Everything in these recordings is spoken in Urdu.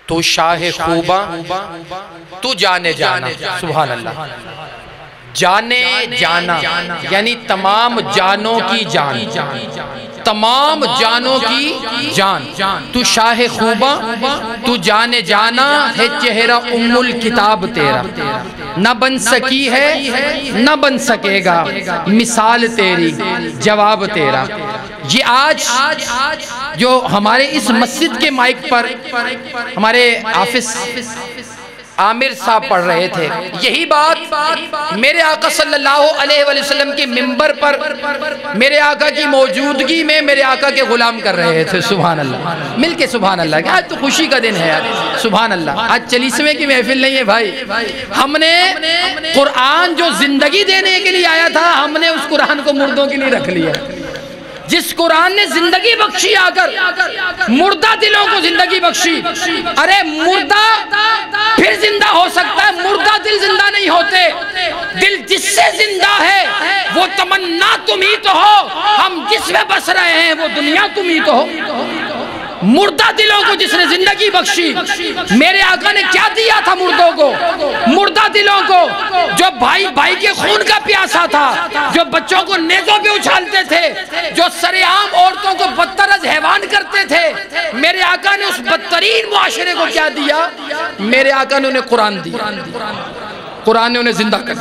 تو شاہ خوباں تو جانے جانا، سبحان اللہ، جانے جانا یعنی تمام جانوں کی جان، تمام جانوں کی جان، تو شاہ خوباں تو جانے جانا ہے، چہرہ ام الکتاب تیرا، نہ بن سکی ہے نہ بن سکے گا مثال تیری، جواب تیرا۔ یہ آج جو ہمارے اس مسجد کے مائک پر ہمارے حافظ عامر صاحب پڑھ رہے تھے، یہی بات میرے آقا صلی اللہ علیہ وآلہ وسلم کی ممبر پر میرے آقا کی موجودگی میں میرے آقا کے غلام کر رہے تھے، سبحان اللہ، مل کے سبحان اللہ۔ آج تو خوشی کا دن ہے یار، سبحان اللہ، آج چلیسویں کی محفل نہیں ہے بھائی، ہم نے قرآن جو زندگی دینے کے لیے آیا تھا، ہم نے اس قرآن کو مردوں کے لیے رکھ لیا۔ جس قرآن نے زندگی بخشی آ کر مردہ دلوں کو زندگی بخشی، ارے مردہ پھر زندہ ہو سکتا ہے، مردہ دل زندہ نہیں ہوتے، دل جس سے زندہ ہے وہ تمنا تم ہی تو ہو، ہم جس میں بس رہے ہیں وہ دنیا تم ہی تو ہو۔ مردہ دلوں کو جس نے زندگی بخشی، میرے آقا نے کیا دیا تھا مردوں کو؟ مردہ دلوں کو جو بھائی بھائی کے خون کا پیاسا تھا، جو بچوں کو نیزوں پہ اچھالتے تھے، جو سر عام عورتوں کو بدتر از حیوان کرتے تھے، میرے آقا نے اس بدترین معاشرے کو کیا دیا؟ میرے آقا نے انہیں قرآن دیا، قرآن نے انہیں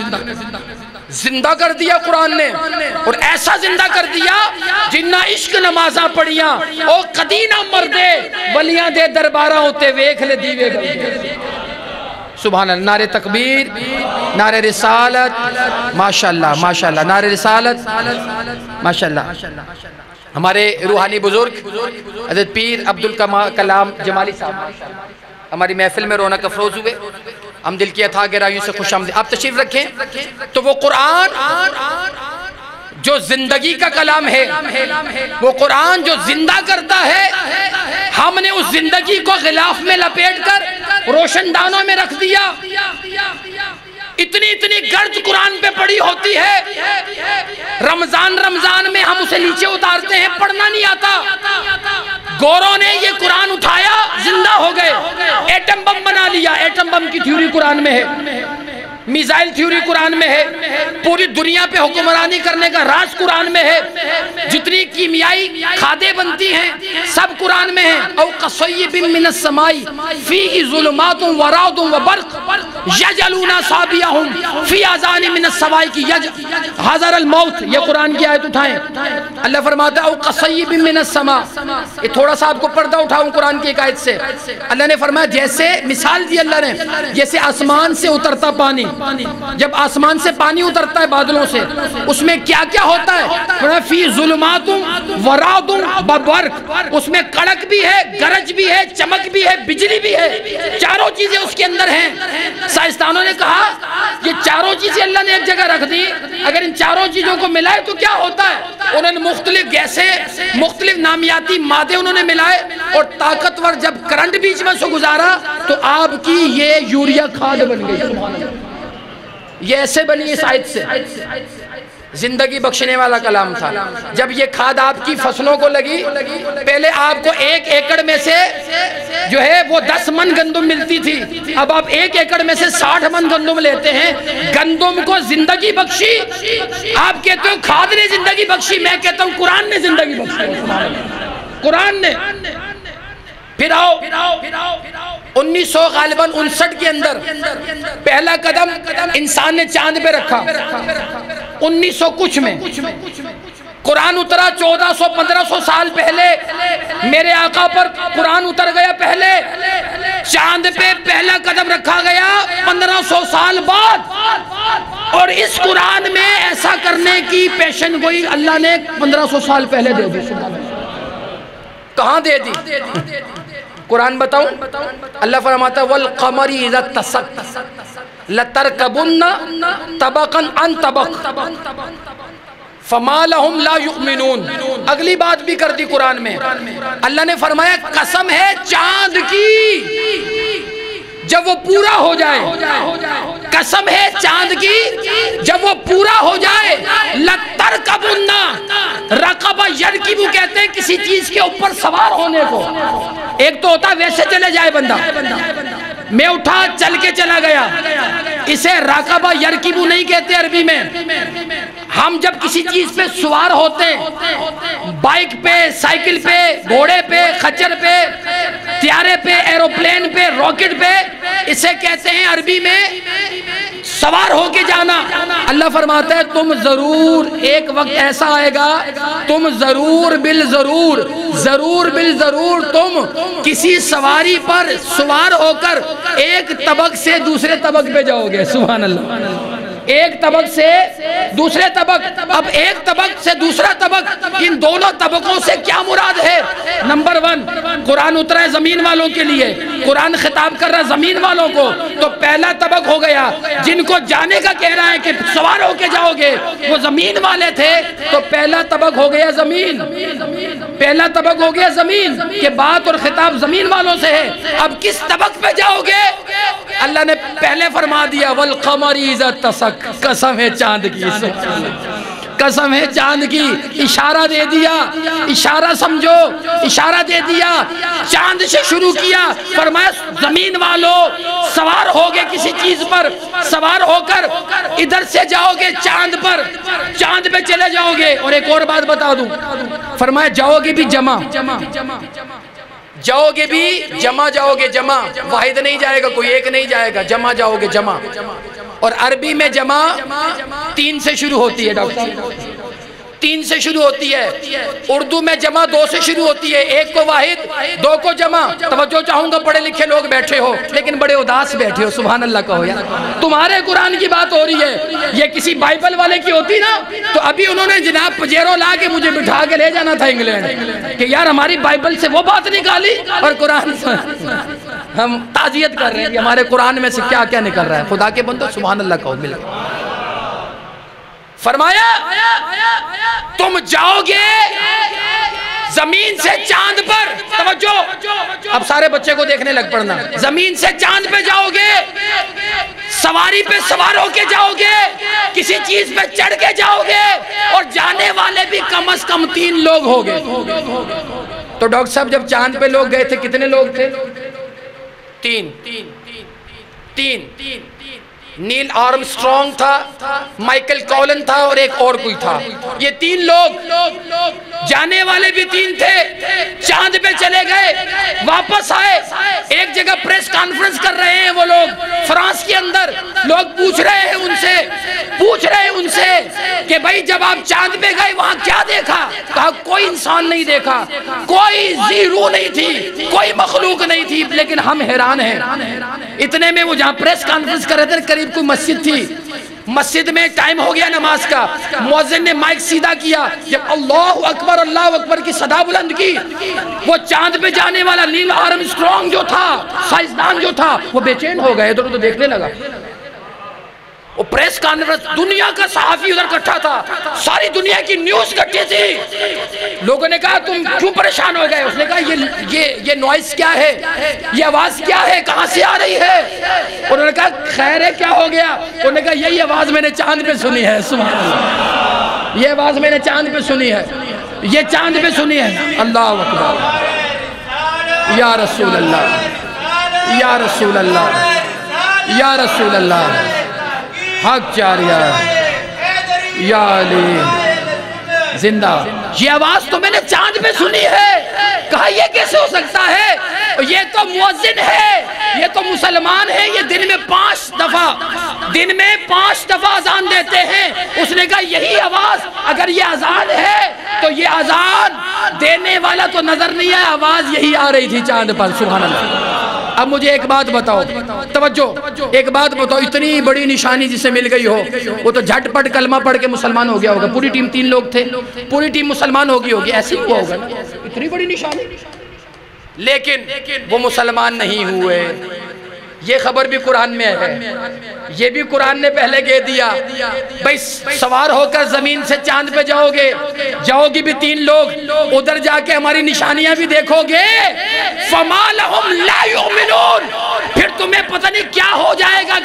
زندہ کر دیا قرآن نے، اور ایسا زندہ کر دیا جنہ عشق نمازاں پڑھیاں او کدی نہ مردے، ولیاں دے درباراں ہوتے ویکھ لے دیوے گئے۔ سبحان اللہ، نعرہ تکبیر، نعرہ رسالت، ماشاءاللہ ماشاءاللہ، نعرہ رسالت، ماشاءاللہ۔ ہمارے روحانی بزرگ حضرت پیر عبدالکلام جمالی صاحب ہماری محفل میں رونق افروز ہوئے، ہم دل کی اتھا گہرائیوں سے خوش آمدید۔ آپ تشریف رکھیں تو وہ قرآن جو زندگی کا کلام ہے، وہ قرآن جو زندہ کرتا ہے، ہم نے اس زندگی کو غلاف میں لپیٹ کر روشن دانوں میں رکھ دیا۔ اتنی گرج قرآن پہ پڑی ہوتی ہے، رمضان میں ہم اسے نیچے اتارتے ہیں، پڑھنا نہیں آتا۔ گوروں نے یہ قرآن اٹھایا، زندہ ہو گئے، ایٹم بم بنا لیا، ایٹم بم کی تھیوری قرآن میں ہے، میزائل تھیوری قرآن میں ہے، پوری دنیا پہ حکمرانی کرنے کا راز قرآن میں ہے، جتنی کیمیائی کھادیں بنتی ہیں سب قرآن میں ہیں۔ او کصیب من السماء فیہ ظلمات ورعد وبرق یجعلون اصابعهم فی آذان من الصواعق حذر الموت، یہ قرآن کی آیت اٹھائیں۔ اللہ فرماتا ہے او کصیب من السماء، یہ تھوڑا سا آپ کو پردہ اٹھاؤں قرآن کی ایک آیت سے، اللہ نے فرمایا جیسے مثال دی اللہ نے، جیسے آسمان سے اترتا پانی، جب آسمان سے پانی اترتا ہے بادلوں سے، اس میں کیا کیا ہوتا ہے؟ فی ظلمات ورعد وبرق، اس میں کڑک بھی ہے، گرج بھی ہے، چمک بھی ہے، بجلی بھی ہے، چاروں چیزیں اس کے اندر ہیں۔ سائنسدانوں نے کہا یہ چاروں چیزیں اللہ نے ایک جگہ رکھ دی، اگر ان چاروں چیزوں کو ملائے تو کیا ہوتا ہے؟ انہوں نے مختلف گیسیں، مختلف نامیاتی مادے انہوں نے ملائے، اور طاقتور جب کرنٹ بیچ میں سے گزارا تو آپ کی یہ یوریا کھاد بن گئی۔ یہ ایسے بنی اس آیت سے، زندگی بخشنے والا کلام تھا۔ جب یہ کھاد آپ کی فصلوں کو لگی، پہلے آپ کو 1 ایکڑ میں سے جو ہے وہ 10 من گندم ملتی تھی، اب آپ 1 ایکڑ میں سے 60 من گندم لیتے ہیں۔ گندم کو زندگی بخشی، آپ کہتے ہو کھاد نے زندگی بخشی، میں کہتا ہوں قرآن نے زندگی بخشی، قرآن نے۔ پھر آؤ 1900 غالباً 59 کے اندر پہلا قدم انسان نے چاند پہ رکھا، 1900 کچھ میں قرآن اترا، 1400-1500 سال پہلے میرے آقا پر قرآن اتر گیا، پہلے چاند پہ پہلا قدم رکھا گیا 1500 سال بعد، اور اس قرآن میں ایسا کرنے کی پیشن گوئی اللہ نے 1500 سال پہلے دے دی۔ کہاں دے دی؟ قرآن بتاؤں، اللہ فرماتا ہے وَالْقَمَرِ إِذَا اتَّسَقَ لَتَرْكَبُنَّ طَبَقًا عَنْ طَبَقٍ فَمَا لَهُمْ لَا يُؤْمِنُونَ۔ اگلی بات بھی کر دی قرآن میں، اللہ نے فرمایا قسم ہے چاند کی جب وہ پورا ہو جائے، قسم ہے چاند کی، جب وہ پورا ہو جائے، لَتَرْكَبُنَّ رَقَبَ يَرْكِبُ کہتے ہیں کسی چیز کے اوپر سوار ہونے کو۔ ایک تو ہوتا ویسے چلے جائے بندہ، میں اٹھا چل کے چلا گیا، اسے راقبہ یرکبو نہیں کہتے عربی میں۔ ہم جب کسی چیز پہ سوار ہوتے ہیں، بائک پہ، سائیکل پہ، گھوڑے پہ، خچر پہ، طیارے پہ، ایروپلین پہ، راکٹ پہ، اسے کہتے ہیں عربی میں سوار ہو کے جانا۔ اللہ فرماتا ہے تم ضرور ایک وقت ایسا آئے گا، تم ضرور بالضرور، ضرور بالضرور تم کسی سواری پر سوار ہو کر ایک طبق سے دوسرے طبق پہ جاؤ گے۔ سبحان اللہ، ایک طبق سے دوسرے طبق۔ اب ایک طبق سے دوسرا طبق، ان دونوں طبقوں سے کیا مراد ہے؟ نمبر 1، قرآن اترا ہے زمین والوں کے لیے، قرآن خطاب کر رہا ہے زمین والوں کو، تو پہلا طبق ہو گیا جن کو جانے کا کہہ رہا ہے کہ سوار ہو کے جاؤ گے، وہ زمین والے تھے، تو پہلا طبق ہو گیا زمین، پہلا طبق ہو گیا زمین، کہ بات اور خطاب زمین والوں سے ہے۔ اب کس طبق پہ جاؤ گے؟ اللہ نے پہلے فرما دیا وَالْقَمَرِ إِذَا اتَّسَقَ، قسم ہے چاند کی، قسم ہے چاند کی، اشارہ دے دیا، اشارہ سمجھو، اشارہ دے دیا، چاند سے شروع کیا، فرمایا زمین والو سوار ہوگے کسی چیز پر، سوار ہو کر ادھر سے جاؤ گے چاند پر، چاند پہ چلے جاؤ گے۔ اور ایک اور بات بتا دوں، فرمایا جاؤ گے بھی جمع، جاؤ گے بھی جمع، جاؤ گے جمع، واحد نہیں جائے گا، کوئی ایک نہیں جائے گا، جمع جاؤ گے جمع۔ اور عربی میں جمع 3 سے شروع ہوتی ہے، ڈاکٹر صاحب 3 سے شروع ہوتی ہے، اردو میں جمع 2 سے شروع ہوتی ہے، 1 کو واحد، 2 کو جمع۔ توجہ چاہوں گا، پڑھے لکھے لوگ بیٹھے ہو لیکن بڑے اداس بیٹھے ہو، سبحان اللہ کہو یار، تمہارے قرآن کی بات ہو رہی ہے، یہ کسی بائبل والے کی ہوتی نا تو ابھی انہوں نے جناب پجیرو لا کے مجھے بٹھا کے لے جانا تھا انگلینڈ، کہ یار ہماری بائبل سے وہ بات نکالی اور قرآن سے ہم تعزیت کر رہے ہیں کہ ہمارے قرآن میں سے کیا کیا نکل رہا ہے۔ خدا کے بندو سبحان اللہ کہو، مل فرمایا تم جاؤ گے زمین سے چاند پر، توجہ اب سارے بچے کو دیکھنے لگ پڑنا، زمین سے چاند پہ جاؤ گے، سواری پہ سوار ہو کے جاؤ گے، کسی چیز پہ چڑھ کے جاؤ گے، اور جانے والے بھی کم از کم 3 لوگ ہو گے۔ تو ڈاکٹر صاحب جب چاند پہ لوگ گئے تھے کتنے لوگ تھے؟ 3۔ نیل آرمسٹرانگ تھا، مائیکل کولن تھا، اور ایک اور کوئی تھا، یہ 3 لوگ، جانے والے بھی 3 تھے، چاند پہ چلے گئے، واپس آئے، ایک جگہ پریس کانفرنس کر رہے ہیں وہ لوگ فرانس کے اندر، لوگ پوچھ رہے ہیں ان سے کہ بھائی جب آپ چاند پہ گئے وہاں کیا دیکھا؟ کہا کوئی انسان نہیں دیکھا، کوئی زیرو نہیں تھی، کوئی مخلوق نہیں تھی، لیکن ہم حیران ہیں۔ اتنے میں وہ جہاں پریس کانفرنس کر رہے تھے قریب کوئی مسجد تھی، مسجد میں ٹائم ہو گیا نماز کا، مؤذن نے مائک سیدھا کیا، جب اللہ اکبر کی صدا بلند کی، وہ چاند پہ جانے والا نیل آرمسٹرانگ جو تھا، سائنسدان جو تھا، وہ بے چین ہو گئے، ادھر ادھر دیکھنے لگا۔ وہ پریس کانفرنس، دنیا کا صحافی ادھر اکٹھا تھا، ساری دنیا کی نیوز اکٹھی تھی، لوگوں نے کہا تم کیوں پریشان ہو گئے؟ اس نے کہا یہ نوائز کیا ہے، یہ آواز کیا ہے، کہاں سے آ رہی ہے؟ انہوں نے کہا خیر ہے، کیا ہو گیا؟ انہوں نے کہا یہی آواز میں نے چاند پہ سنی ہے، سبحان اللہ، یہ آواز میں نے چاند پہ سنی ہے، یہ چاند پہ سنی ہے۔ اللہ اکبر، یا رسول اللہ، یا رسول اللہ، یا رسول اللہ، حق جاریہ، یا علی زندہ، یہ آواز تو میں نے چاند پہ سنی ہے۔ کہا یہ کیسے ہو سکتا ہے؟ یہ تو مؤذن ہے، یہ تو مسلمان ہے، یہ دن میں 5 دفعہ اذان دیتے ہیں۔ اس نے کہا یہی آواز، اگر یہ اذان ہے تو یہ اذان دینے والا تو نظر نہیں ہے، آواز یہی آ رہی تھی چاند پر، سبحان اللہ۔ اب مجھے ایک بات بتاؤ، توجہ، ایک بات بتاؤ، اتنی بڑی نشانی جسے مل گئی ہو، وہ تو جھٹ پٹ کلمہ پڑھ کے مسلمان ہو گیا ہوگا، پوری ٹیم 3 لوگ تھے، پوری ٹیم مسلمان ہوگی، ایسے ہی ہوا ہوگا نا، اتنی بڑی نشانی، لیکن وہ مسلمان نہیں ہوئے۔ یہ خبر بھی قرآن میں ہے، یہ بھی قرآن نے پہلے کہہ دیا، بھئی سوار ہو کر زمین سے چاند پہ جاؤ گے بھی 3 لوگ، ادھر جا کے ہماری نشانیاں بھی دیکھو گے، فَمَا لَهُمْ لَا يُؤْمِنُونَ، پھر تمہیں پتہ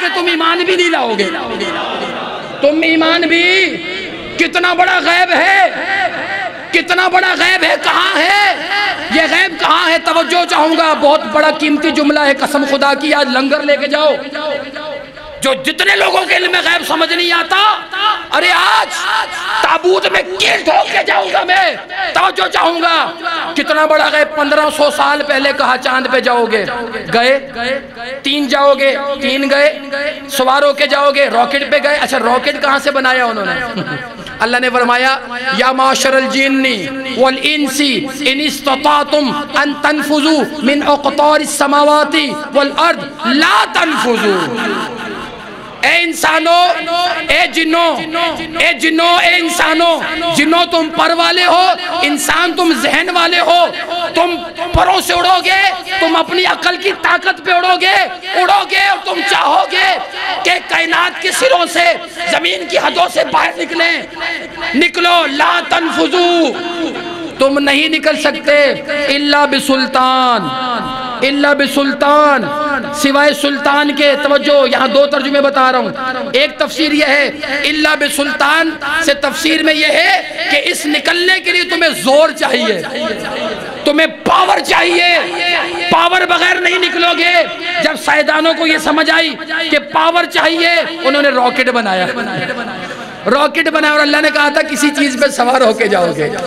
کہ تم ایمان بھی نہیں لاؤ گے. تم ایمان بھی. کتنا بڑا غیب ہے, کتنا بڑا غیب ہے. کہاں ہے یہ غیب, کہاں ہے؟ توجہ چاہوں گا, بہت بڑا قیمتی جملہ ہے, قسم خدا کی. آج لنگر لے کے جاؤ, جو جتنے لوگوں کے علم غیب سمجھ نہیں آتا, ارے آج تابوت میں کیل ٹھوک کے جاؤں گا میں. توجہ چاہوں گا, کتنا بڑا غیب. 1500 سال پہلے کہا چاند پہ جاؤ گے, گئے. 3 جاؤ گے, 3 گئے. سوار ہو کے جاؤ گے, راکٹ پہ گئے. اچھا راکٹ کہاں سے بنایا انہوں نے؟ اللہ نے فرمایا یا معاشر الجن والانس ان استطعتم ان تنفذوا من اقطار السماوات والارض لا تنفذوا. اے انسانوں, اے جنوں, اے انسانوں. جنوں تم پر والے ہو, انسان تم ذہن والے ہو. تم پروں سے اڑو گے, تم اپنی عقل کی طاقت پہ اڑو گے اور تم چاہو گے کہ کائنات کے سروں سے, زمین کی حدوں سے باہر نکلو. لا تنفذو, تم نہیں نکل سکتے الا بسلطان, الا بسلطان, سوائے سلطان کے. توجہ, یہاں 2 ترجمے بتا رہا ہوں. ایک تفسیر یہ ہے الا بسلطان سے, تفسیر میں یہ ہے کہ اس نکلنے کے لیے تمہیں زور چاہیے, تمہیں پاور چاہیے. پاور بغیر نہیں نکلو گے. جب سائنسدانوں کو یہ سمجھ آئی کہ پاور چاہیے, انہوں نے راکٹ بنایا. اور اللہ نے کہا تھا کسی چیز پہ سوار ہو کے جاؤ گے.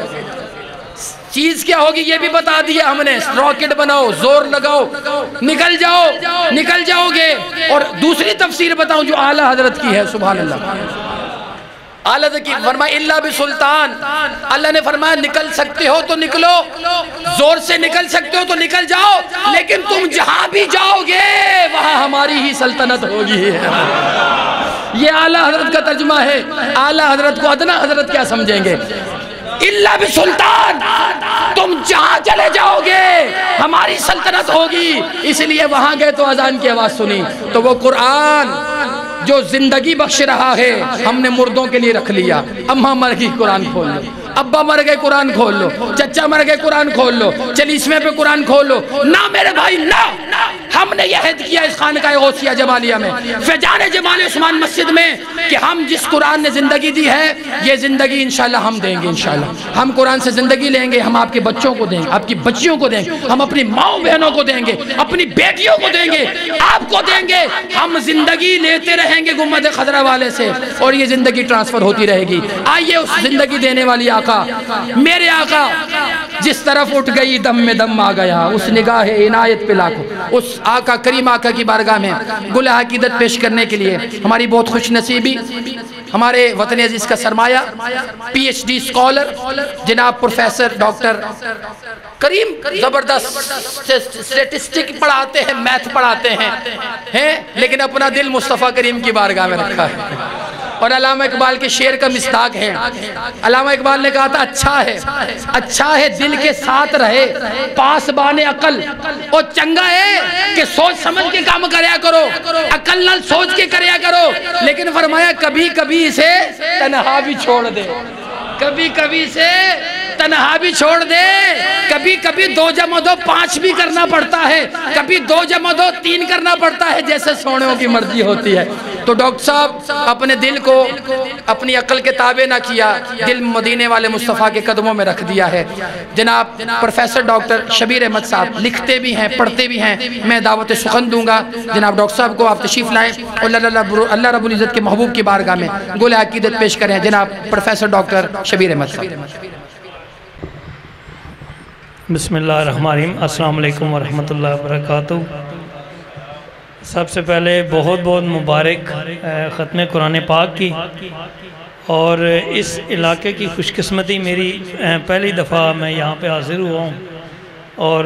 چیز کیا ہوگی یہ بھی بتا دیا ہم نے. راکٹ بناؤ, زور لگاؤ, نکل جاؤ گے. اور دوسری تفسیر بتاؤں جو اعلیٰ حضرت کی ہے, سبحان اللہ, اعلیٰ حضرت کی. فرمایا الا بسلطان, اللہ نے فرمایا نکل سکتے ہو تو نکلو, زور سے نکل سکتے ہو تو نکل جاؤ, لیکن تم جہاں بھی جاؤ گے وہاں ہماری ہی سلطنت ہوگی. یہ اعلیٰ حضرت کا ترجمہ ہے. اعلیٰ حضرت کو ادنا حضرت کیا سمجھیں گے؟ اللہ بسلطان, تم جہاں چلے جاؤ گے ہماری سلطنت ہوگی. اس لیے وہاں گئے تو اذان کی آواز سنی, تو وہ قرآن جو زندگی بخش رہا ہے ہم نے مردوں کے لیے رکھ لیا. اماں مر گئی, قرآن کھول لو. ابا مر گئے, قرآن کھول لو. چچا مر گئے, قرآن کھول لو. 40ویں پہ قرآن کھول لو. نہ میرے بھائی نہ, ہم نے یہ عہد کیا اس خانقاہ غوثیہ جمالیہ میں, فیضان جمال عثمان مسجد میں, کہ ہم جس قرآن نے زندگی دی ہے یہ زندگی انشاءاللہ ہم دیں گے. انشاءاللہ ہم قرآن سے زندگی لیں گے, ہم آپ کے بچوں کو دیں گے, آپ کی بچیوں کو دیں گے, ہم اپنی ماؤں بہنوں کو دیں گے, اپنی بیٹیوں کو دیں گے, آپ کو دیں گے. ہم زندگی لیتے رہیں گے گنبد خضرا والے سے, اور یہ زندگی ٹرانسفر ہوتی رہے گی. آئیے اس زندگی دینے والی آقا, میرے آقا, جس طرف اٹھ گئی دم میں دم آ گیا, اس نگاہ عنایت پہ لاکھوں, اس آقا کریم آقا کی بارگاہ میں گل عقیدت پیش کرنے کے لیے ہماری بہت خوش نصیبی, ہمارے وطن عزیز کا سرمایہ, PhD اسکالر جناب پروفیسر ڈاکٹر کریم, زبردست اسٹیٹسٹک پڑھاتے ہیں, میتھ پڑھاتے ہیں, لیکن اپنا دل مصطفیٰ کریم کی بارگاہ میں رکھا ہے. اور علامہ اقبال کے شعر کا مصداق ہے. علامہ اقبال نے کہا تھا اچھا ہے دل کے ساتھ رہے پاس بان عقل, اور چنگا ہے کہ سوچ سمجھ کے کام کریا کرو, عقل نال سوچ کے کریا کرو. لیکن فرمایا کبھی کبھی اسے تنہا بھی چھوڑ دے, کبھی کبھی اسے تنہا بھی چھوڑ دے, کبھی کبھی 2 جمع 2 5 بھی کرنا پڑتا ہے, کبھی 2 جمع 2 3 کرنا پڑتا ہے, جیسے سونےوں کی مرضی ہوتی ہے. تو ڈاکٹر صاحب اپنے دل کو اپنی عقل کے تابع نہ کیا, دل مدینے والے مصطفیٰ کے قدموں میں رکھ دیا ہے. جناب پروفیسر ڈاکٹر شبیر احمد صاحب لکھتے بھی ہیں, پڑھتے بھی ہیں. میں دعوت سخن دوں گا جناب ڈاکٹر صاحب کو, آپ تشریف لائیں اور اللہ رب العزت کے محبوب کی بارگاہ میں گل عقیدت پیش کریں. جناب پروفیسر ڈاکٹر شبیر احمد صاحب. بسم اللہ الرحمن الرحیم. السلام علیکم ورحمۃ اللہ وبرکاتہ. سب سے پہلے بہت بہت مبارک ختم قرآن پاک کی, اور اس علاقے کی خوش قسمتی میری پہلی دفعہ میں یہاں پہ حاضر ہوا ہوں. اور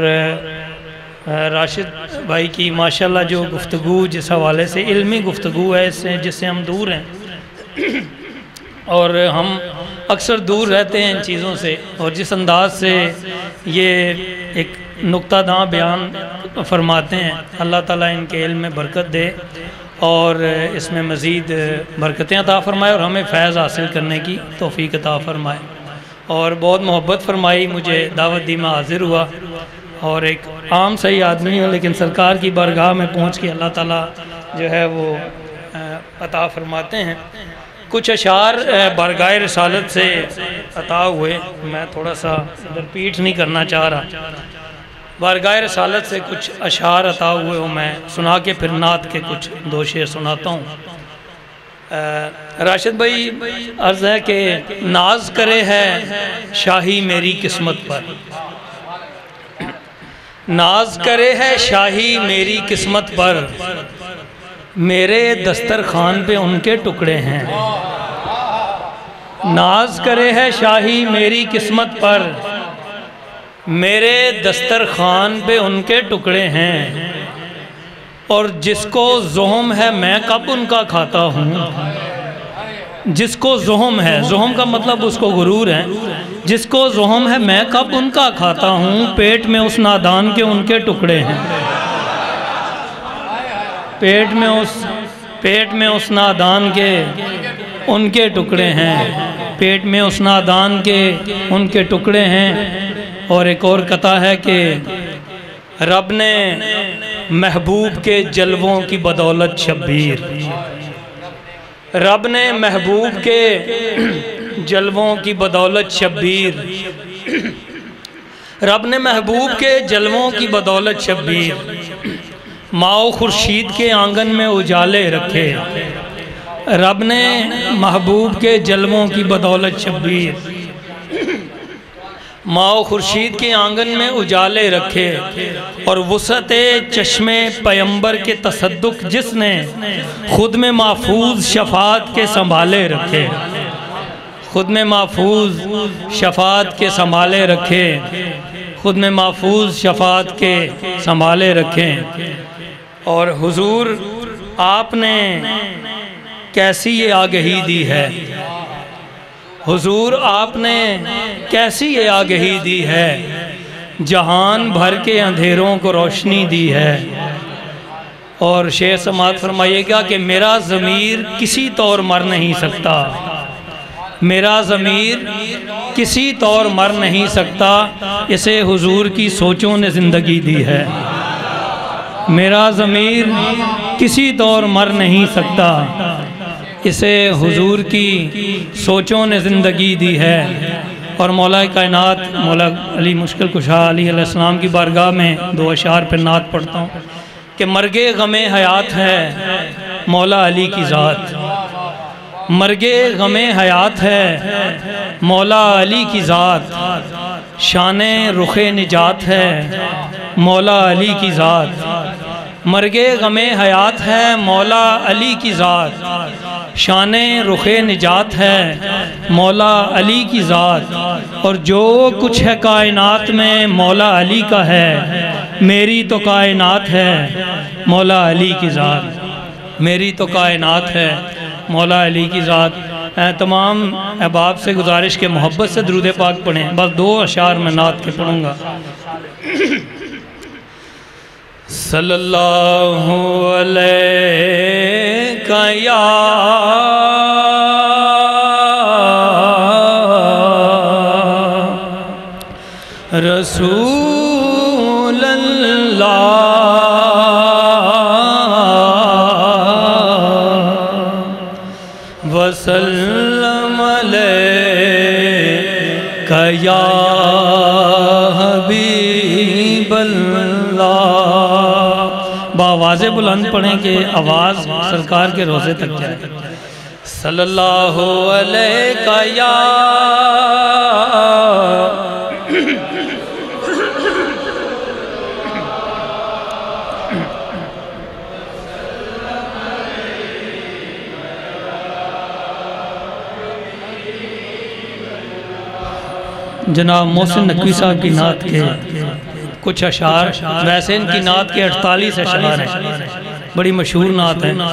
راشد بھائی کی ماشاءاللہ جو گفتگو جس حوالے سے علمی گفتگو ہے جس سے ہم دور ہیں, اور ہم اکثر دور رہتے ہیں ان چیزوں سے, اور جس انداز سے یہ ایک نقطہ داں بیان فرماتے ہیں, اللہ تعالیٰ ان کے علم میں برکت دے اور اس میں مزید برکتیں عطا فرمائے, اور ہمیں فیض حاصل کرنے کی توفیق عطا فرمائے. اور بہت محبت فرمائی, مجھے دعوت دی, میں حاضر ہوا, اور ایک عام صحیح آدمی ہوں لیکن سرکار کی بارگاہ میں پہنچ کے اللہ تعالیٰ جو ہے وہ عطا فرماتے ہیں۔ کچھ اشعار بارگاہ رسالت سے عطا ہوئے، میں تھوڑا سا ریپیٹ نہیں کرنا چاہ رہا، بارگاہ رسالت سے کچھ اشعار عطا ہوئے ہوں، میں سنا کے پھر نعت کے کچھ دو شعر سناتا ہوں۔ راشد بھائی عرض ہے کہ ناز کرے ہے شاہی میری قسمت پر، ناز کرے ہے شاہی میری قسمت پر، میرے دسترخوان پہ ان کے ٹکڑے ہیں۔ ناز کرے ہے شاہی میری قسمت پر، میرے دسترخوان پہ ان کے ٹکڑے ہیں، اور جس کو زحم ہے میں کب ان کا کھاتا ہوں، جس کو زحم ہے، زحم کا مطلب اس کو غرور ہے، جس کو زحم ہے میں کب ان کا کھاتا ہوں، پیٹ میں اس نادان کے ان کے ٹکڑے ہیں، پیٹ میں اس نادان کے ان کے ٹکڑے ہیں، پیٹ میں اس نادان کے ان کے ٹکڑے ہیں۔ اور ایک اور قطع ہے کہ رب نے محبوب کے جلووں کی بدولت شبیر، رب نے محبوب کے جلووں کی بدولت شبیر، رب نے محبوب کے جلووں کی بدولت شبیر، ماؤ خورشید کے آنگن میں اجالے رکھے، رب نے محبوب کے جلووں کی بدولت شبیر، ماؤ خورشید کے آنگن میں اجالے رکھے، اور وسعت چشم پیمبر کے تصدق جس نے خود میں محفوظ شفاعت کے سنبھالے رکھے، خود میں محفوظ شفاعت کے سنبھالے رکھے، خود میں محفوظ شفاعت کے سنبھالے رکھے۔ اور حضور آپ نے کیسی یہ آگہی دی ہے، حضور آپ نے کیسی یہ آگہی دی ہے، جہان بھر کے اندھیروں کو روشنی دی ہے۔ اور شعر سماعت فرمائیے گا کہ میرا ضمیر کسی طور مر نہیں سکتا، میرا ضمیر کسی طور مر نہیں سکتا، اسے حضور کی سوچوں نے زندگی دی ہے، میرا ضمیر کسی طور مر نہیں سکتا، اسے حضور کی سوچوں نے زندگی دی ہے۔ اور مولا کائنات مولا علی مشکل کشا علی علیہ السلام کی بارگاہ میں دو اشعار پہ نعت پڑھتا ہوں کہ مرگ غم حیات ہے مولا علی کی ذات، مرگ غم حیات ہے مولا علی کی ذات، شان رخ نجات ہے مولا علی کی ذات، مرگ غم حیات ہے مولا علی کی ذات، شان رخ نجات ہے مولا علی کی ذات، اور جو کچھ ہے کائنات میں مولا علی کا ہے، میری تو کائنات ہے مولا علی کی ذات، میری تو کائنات ہے مولا علی کی ذات۔ تمام احباب سے گزارش کے محبت سے درود پاک پڑھیں، بس دو اشعار میں نعت کے پڑھوں گا۔ صلی اللہ علیہ یا رسول اللہ، وسلم علیک یا حبیب اللہ۔ بآواز بلند پڑھیں کہ آواز سرکار کے روزے تک جائے۔ صلی اللہ علیہ یا جناب محسن نقوی صاحب کی نعت کے کچھ اشعار، ویسے ان کی نعت کے 48 اشعار ہیں، بڑی مشہور نعت ہے۔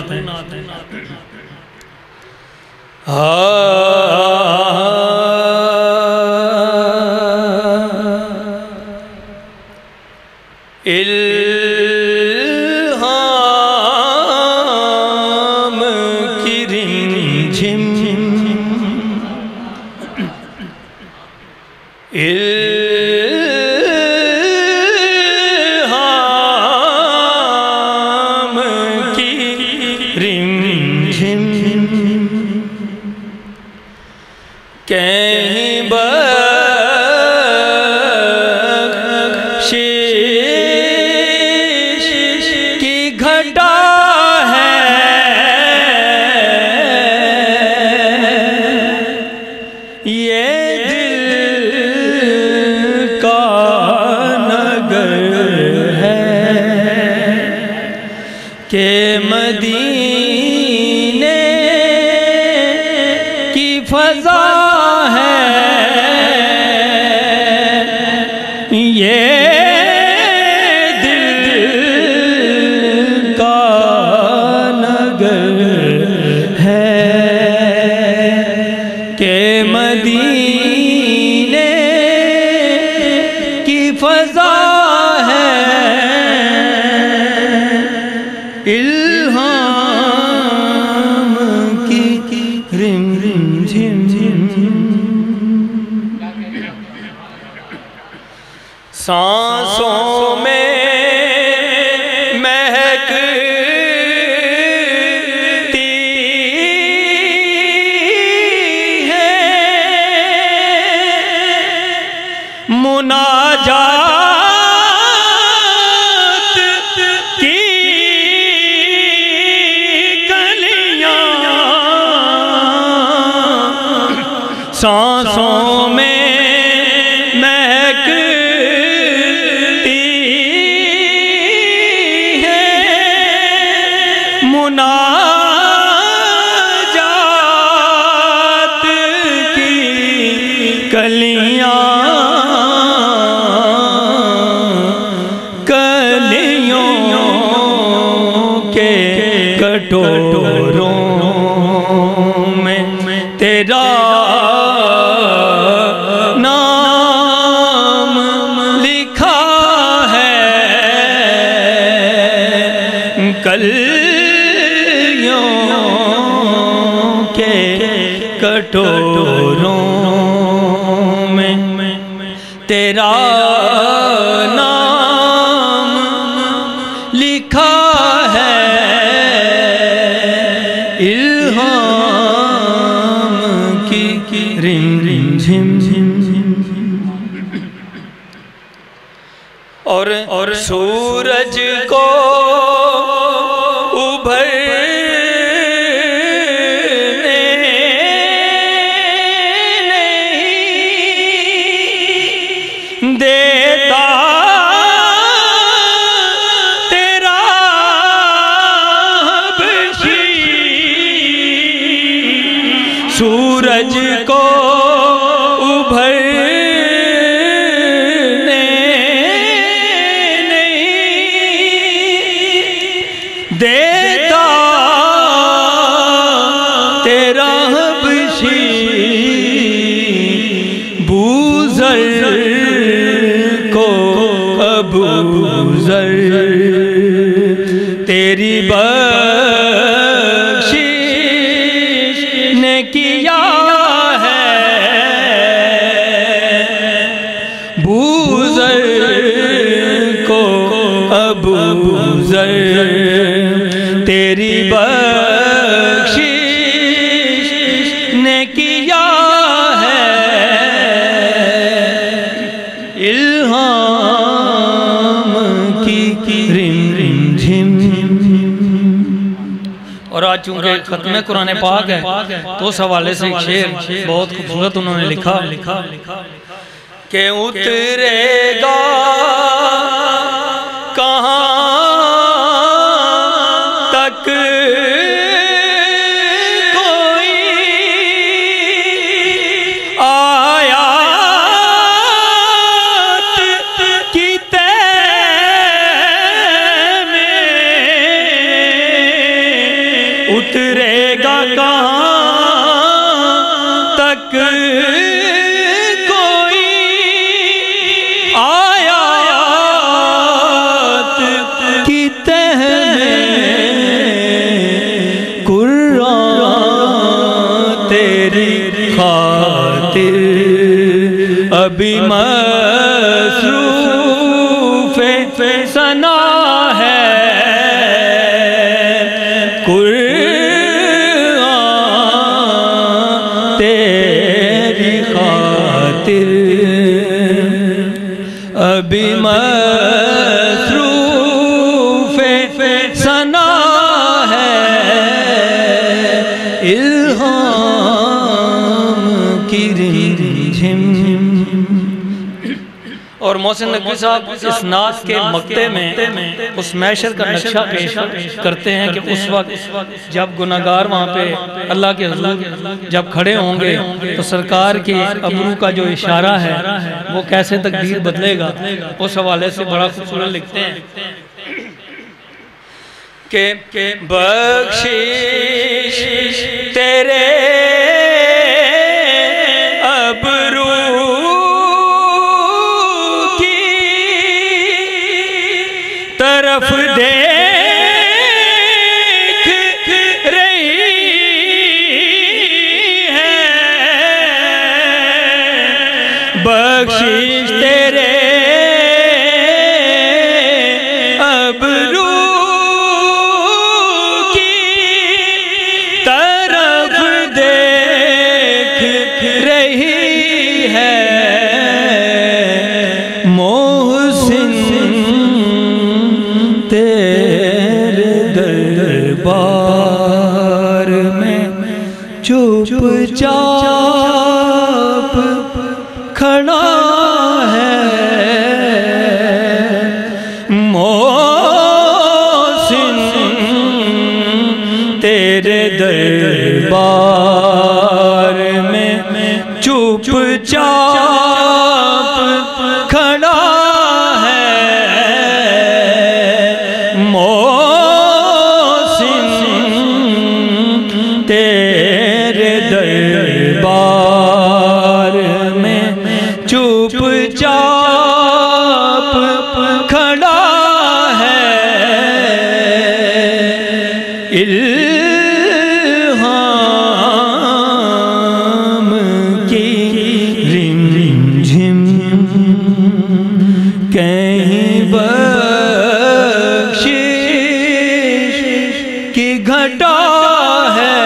الہام کی رمجھم، الہام کی کہ مدینے کی فضا ہے یہ دل کا نگر ہے کہ مدینے کی فضا ہے الہام کی رم رم جھم جھم سانسوں میں مہکتی ہے مناجات کی کلیاں سانسوں میں مناجات کی کلیاں کلیوں کے کٹوروں میں تیرا نام لکھا ہے کلیوں کے کٹوروں میں تیرا نام لکھا ہے الہام کی رم رم جھم جھم اور سورج کو دیتا تیرا حبشی سورج کو ابھرنے نہیں دیتا تیرا حبشی بوذر ابوذر تیری بخشش نے کیا ہے بوذر کو ابوذر تیری بخشش نے کیا ہے رم رم جھم اور آج چونکہ ختم قرآن پاک ہے تو اس حوالے سے ایک شعر بہت خوبصورت انہوں نے لکھا کہ اترے گا کہاں تک کوئی اترے گا کہاں تک کوئی آیات کی تہ میں قرآن تیری خاطر ابھی مصروف ثنا ہے ابھی مصروف ثنا ہے الہام کی رم جھم اور محسن نقوی صاحب اس نعت کے مقطع میں اس محشر کا نقشہ پیش کرتے ہیں کہ اس وقت جب گناہگار وہاں پہ اللہ کے حضور جب کھڑے ہوں گے تو سرکار کے ابرو کا جو اشارہ ہے وہ کیسے تقدیر بدلے گا، اس حوالے سے بڑا خوبصورت لکھتے ہیں کہ بخشش تیرے ابرو کی طرف دیکھ رہی ہے، بخشش تیرے ابرو کی طرف دیکھ رہی ہے، محسن تیرے دربار میں چپ چاپ کھڑا ہے، محسن تیرے دربار میں چپ چاپ کھڑا ہے، محسن تیرے دربار میں چپ چاپ کھڑا ہے، الہام کی رمجھم کہیں بخشش کی گھٹا ہے،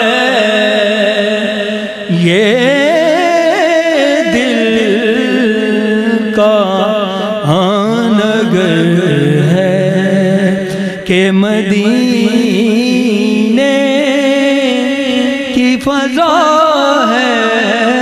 یہ دل کا نگر ہے کہ مدینے کی فضا ہے،